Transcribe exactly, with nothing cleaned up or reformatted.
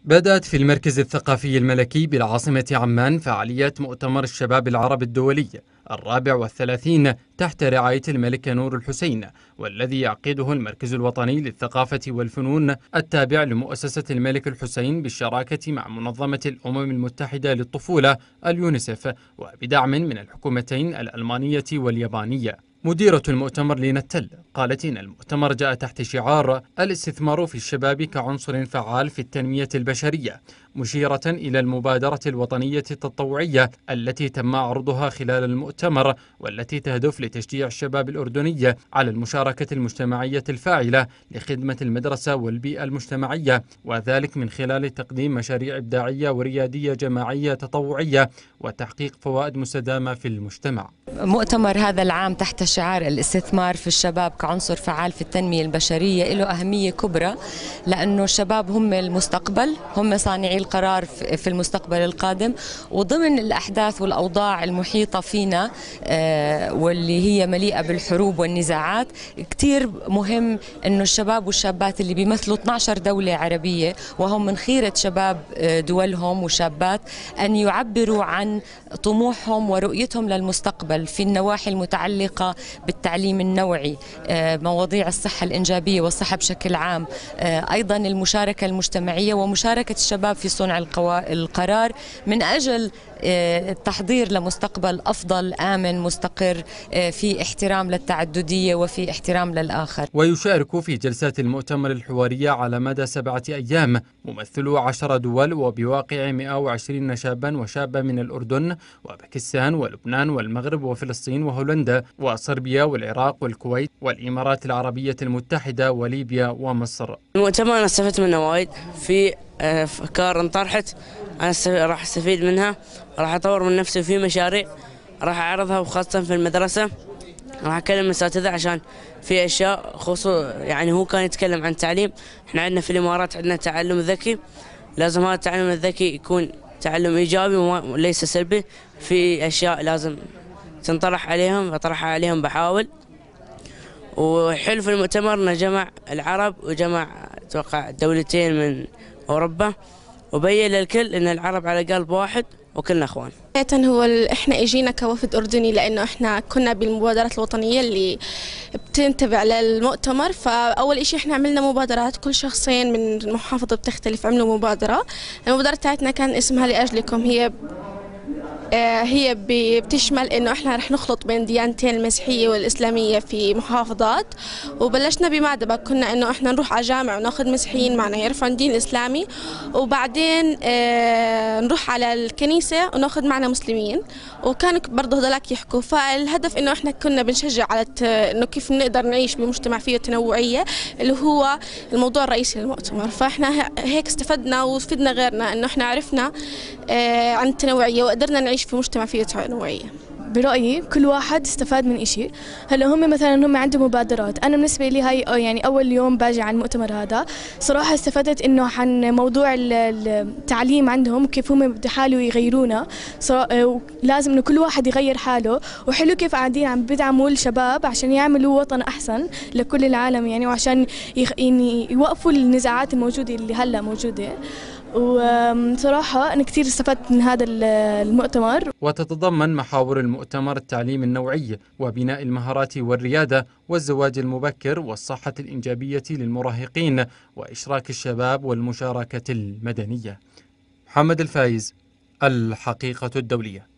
بدأت في المركز الثقافي الملكي بالعاصمة عمان فعاليات مؤتمر الشباب العربي الدولي الرابع والثلاثين تحت رعاية الملك نور الحسين، والذي يعقده المركز الوطني للثقافة والفنون التابع لمؤسسة الملك الحسين بالشراكة مع منظمة الأمم المتحدة للطفولة اليونيسف وبدعم من الحكومتين الألمانية واليابانية. مديرة المؤتمر لينا التل قالت إن المؤتمر جاء تحت شعار الاستثمار في الشباب كعنصر فعال في التنمية البشرية، مشيرة إلى المبادرة الوطنية التطوعية التي تم عرضها خلال المؤتمر، والتي تهدف لتشجيع الشباب الأردني على المشاركة المجتمعية الفاعلة لخدمة المدرسة والبيئة المجتمعية، وذلك من خلال تقديم مشاريع إبداعية وريادية جماعية تطوعية وتحقيق فوائد مستدامة في المجتمع. مؤتمر هذا العام تحت شعار الاستثمار في الشباب كعنصر فعال في التنمية البشرية له أهمية كبرى، لأنه الشباب هم المستقبل، هم صانعي القرار في المستقبل القادم. وضمن الأحداث والأوضاع المحيطة فينا واللي هي مليئة بالحروب والنزاعات، كتير مهم أنه الشباب والشابات اللي بيمثلوا اثنعش دولة عربية وهم من خيرة شباب دولهم وشابات أن يعبروا عن طموحهم ورؤيتهم للمستقبل في النواحي المتعلقة بالتعليم النوعي، مواضيع الصحة الإنجابية والصحة بشكل عام، أيضا المشاركة المجتمعية ومشاركة الشباب في صنع القرار من أجل التحضير لمستقبل أفضل آمن مستقر في احترام للتعددية وفي احترام للآخر. ويشارك في جلسات المؤتمر الحوارية على مدى سبعة أيام ممثلو عشر دول وبواقع مئة وعشرين شابا وشابة من الأردن وباكستان ولبنان والمغرب وفلسطين وهولندا وصربيا والعراق والكويت والإمارات العربية المتحدة وليبيا ومصر. المؤتمر أنا استفدت منه وايد، في أفكار انطرحت أنا راح أستفيد منها، راح أطور من نفسي في مشاريع راح أعرضها، وخاصة في المدرسة راح أكلم الأساتذة عشان في أشياء خصوص يعني هو كان يتكلم عن التعليم. إحنا عندنا في الإمارات عندنا تعلم ذكي، لازم هذا التعلم الذكي يكون تعلم إيجابي وليس سلبي. في أشياء لازم تنطرح عليهم أطرحها عليهم بحاول. وحلو في المؤتمر إنه جمع العرب وجمع أتوقع دولتين من أوروبا، وبين للكل إن العرب على قلب واحد وكلنا اخوان. هو احنا اجينا كوفد اردني لانه احنا كنا بالمبادرات الوطنيه اللي بتنتبع للمؤتمر، فاول اشي احنا عملنا مبادرات، كل شخصين من محافظه بتختلف عملوا مبادره. المبادره بتاعتنا كان اسمها لاجلكم، هي هي بتشمل انه احنا رح نخلط بين ديانتين المسيحيه والاسلاميه في محافظات، وبلشنا بمعدبك كنا انه احنا نروح على جامع وناخذ مسيحيين معنا يعرفوا عن الدين الاسلامي، وبعدين اه نروح على الكنيسه وناخذ معنا مسلمين، وكانوا برضه هذولاك يحكوا. فالهدف انه احنا كنا بنشجع على انه كيف نقدر نعيش بمجتمع فيه تنوعيه، اللي هو الموضوع الرئيسي للمؤتمر. فاحنا هيك استفدنا وفدنا غيرنا انه احنا عرفنا اه عن التنوعيه وقدرنا نعيش في مجتمع فيه تنوعية. برأيي كل واحد استفاد من إشي. هلا هم مثلا هم عندهم مبادرات، أنا بالنسبة لي هاي يعني أول يوم باجي عن المؤتمر هذا صراحة استفدت إنه عن موضوع التعليم عندهم كيف هم بحالوا يغيرونا، لازم إنه كل واحد يغير حاله، وحلو كيف قاعدين عم بدعموا الشباب عشان يعملوا وطن أحسن لكل العالم يعني، وعشان يعني يوقفوا النزاعات الموجودة اللي هلا موجودة. وصراحة أنا كثير استفدت من هذا المؤتمر. وتتضمن محاور المؤتمر التعليم النوعي وبناء المهارات والريادة والزواج المبكر والصحة الإنجابية للمراهقين وإشراك الشباب والمشاركة المدنية. محمد الفايز، الحقيقة الدولية.